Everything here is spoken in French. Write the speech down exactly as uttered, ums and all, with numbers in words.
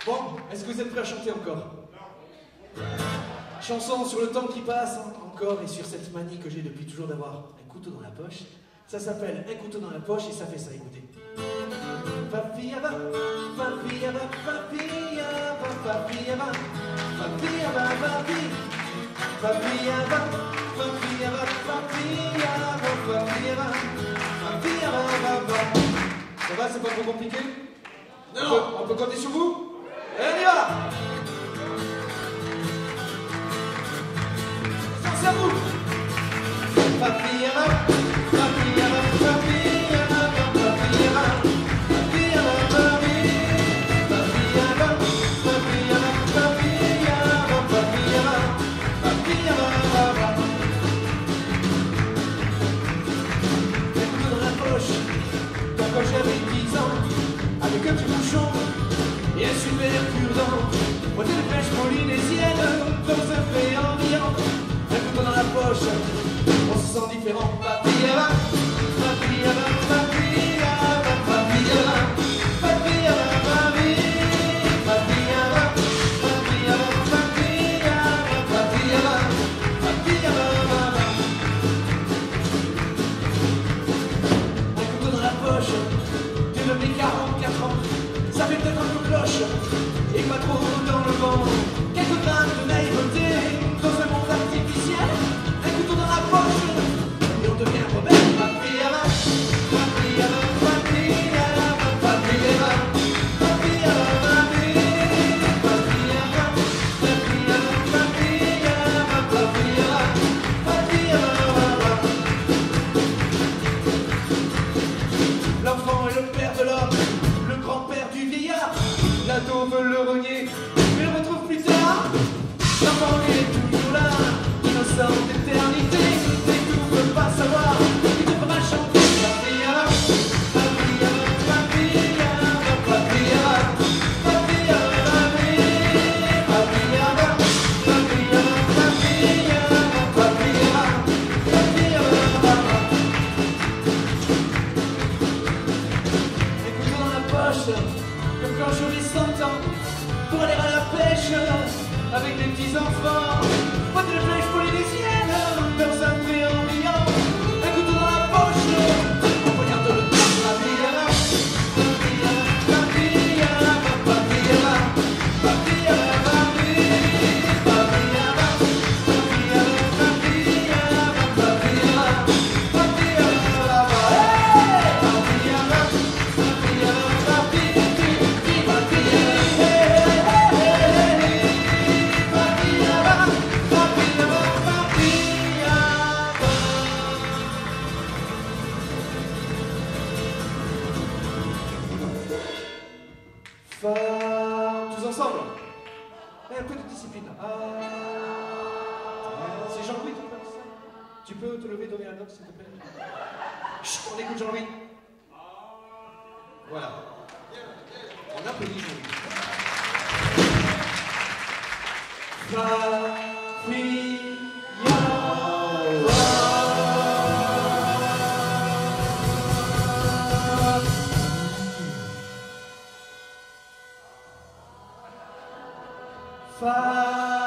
Bon, est-ce que vous êtes prêts à chanter encore? Chanson sur le temps qui passe, hein, encore, et sur cette manie que j'ai depuis toujours d'avoir un couteau dans la poche. Ça s'appelle Un couteau dans la poche et ça fait ça, écoutez. Papilla va, papilla va, papilla va, papilla va, papilla va, papilla va, papilla va, papilla va, papilla va, papilla va, va. Ça va, c'est pas trop compliqué? Non. On peut, on peut compter sur vous? Allez, on y va! C'est à vous! Papilla va, papilla va, papilla va, papilla va, papilla va, papilla va, papilla va, papilla va, papilla va, papilla va. Un couteau dans la poche, comme quand j'avais dix ans, avec un petit bouchon et un super cure-dent. Moi de pêche polynésienne dans un fait environ. Un couteau dans la poche, on se sent différent. Papilla va, papilla va, papilla va, papilla va, papilla va, papilla va, papilla va, papilla va, papilla va, papilla va. Un couteau dans la poche, depuis quarante-quatre ans, ça fait peut-être un peu cloche, et pas trop dans le vent. Quelques grammes de naïveté dans un monde artificiel. Un couteau dans la poche, et on devient rebelle. Papilla va, papilla va, papilla va, papilla va, papilla va, papilla va, papilla va, papilla va, papilla va, papilla va. L'enfant est le père de l'homme, le grand-père du vieillard. L'ado veut le renier, mais le retrouve plus tard. L'enfant est toujours là, innocent d'éternité, découvre pas savoir, il devra chanter. Papilla va, papilla va, papilla va, papilla va, papilla va, papilla va, papilla va, papilla va, papilla va, papilla va. Les couteaux dans la poche, comme quand j'aurai cent ans, pour aller à la pêche avec les petits enfants. Pas de pêche polynésienne dans un préambiant. Un couteau dans la poche, on regarde le temps. Papilla va, papilla va, papilla va, papilla va, papilla va, papilla va, papilla va, papilla va, papilla va, papilla va, papilla va, papilla va, Fa... Tous ensemble. Eh, un peu de discipline. Ah... C'est Jean-Louis qui fait ça. Tu peux te lever, donner la note, s'il te plaît. Chut, on écoute Jean-Louis. Voilà. On applaudit Jean-Louis. Fa... Mi... Fa